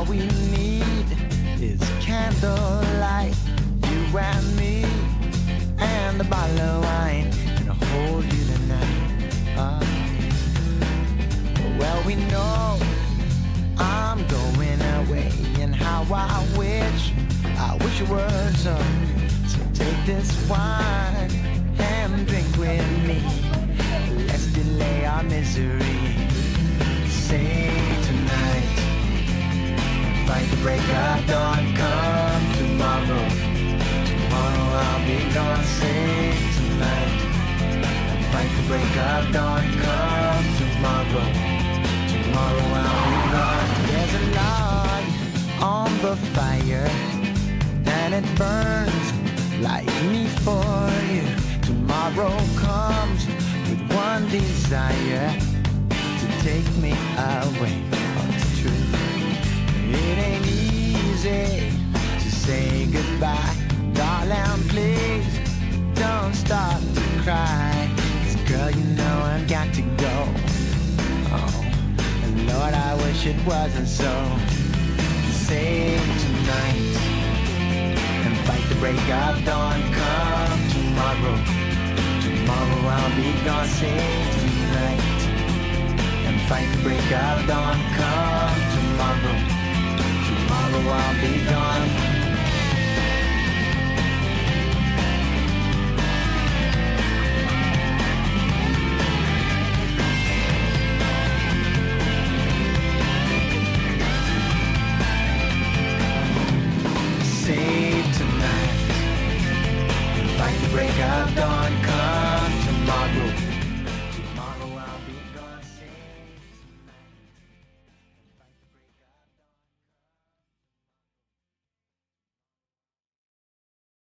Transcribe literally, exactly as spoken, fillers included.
all we need is candlelight, you and me, and a bottle of wine, and I'll hold you tonight. Oh. Well, we know I'm going away, and how I wish, I wish it were so. So take this wine and drink with me. Let's delay our misery. Say tonight, fight the break of dawn. Come tomorrow, tomorrow I'll be gone. Say tonight, fight the break of dawn. Come tomorrow, tomorrow I'll be gone. There's a log on the fire, and it burns like me for you. Tomorrow comes with one desire, to take me away. Oh, it's true. It ain't easy to say goodbye. Darling, please don't start to cry. 'Cause girl, you know I've got to go. Oh, and Lord, I wish it wasn't so. Save tonight and fight the break of dawn. Come tomorrow, tomorrow I'll be gone. Save tonight and fight the break of dawn. Come tomorrow, tomorrow I'll be gone. Save tonight and fight the break of dawn.